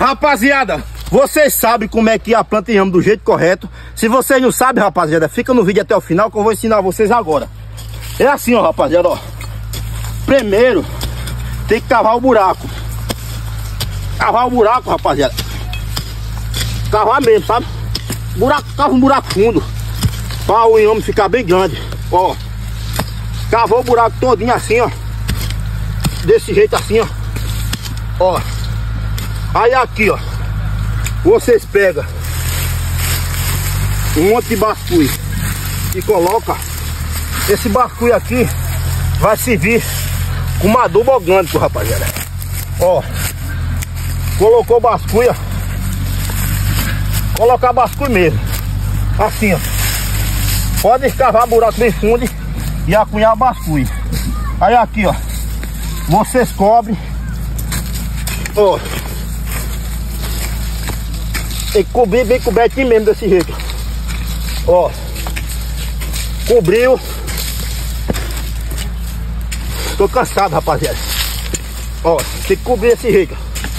Rapaziada, vocês sabem como é que a planta inhame do jeito correto. Se vocês não sabem, rapaziada, fica no vídeo até o final que eu vou ensinar vocês agora. É assim, ó, rapaziada, ó. Primeiro, tem que cavar o buraco. Cavar o buraco, rapaziada. Cavar mesmo, sabe? Buraco, cava um buraco fundo para o inhame ficar bem grande. Ó, cavou o buraco todinho assim, ó. Desse jeito assim, ó. Ó. Aí aqui, ó, vocês pegam um monte de basculho e coloca. Esse basculho aqui vai servir como adubo orgânico, rapaziada. Ó, colocou basculho, colocar basculho mesmo, assim, ó. Pode escavar buraco bem fundo e acunhar basculho. Aí aqui, ó, vocês cobrem, ó. Tem que cobrir bem cobertinho mesmo desse jeito. Ó. Cobriu. Tô cansado, rapaziada. Ó, tem que cobrir desse jeito.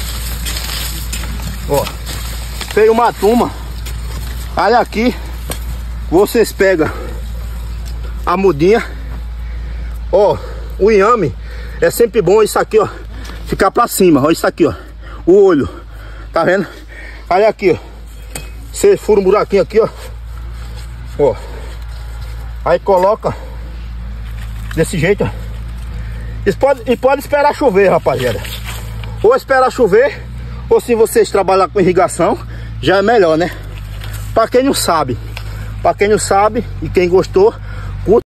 Ó. Fez uma turma. Aí aqui vocês pegam a mudinha. Ó, o inhame é sempre bom isso aqui, ó, ficar pra cima. Ó, isso aqui, ó. O olho. Tá vendo? Aí aqui, ó, você fura um buraquinho aqui, ó. Ó. Aí coloca desse jeito, ó. E pode esperar chover, rapaziada. Ou esperar chover, ou se vocês trabalhar com irrigação, já é melhor, né? Pra quem não sabe e quem gostou,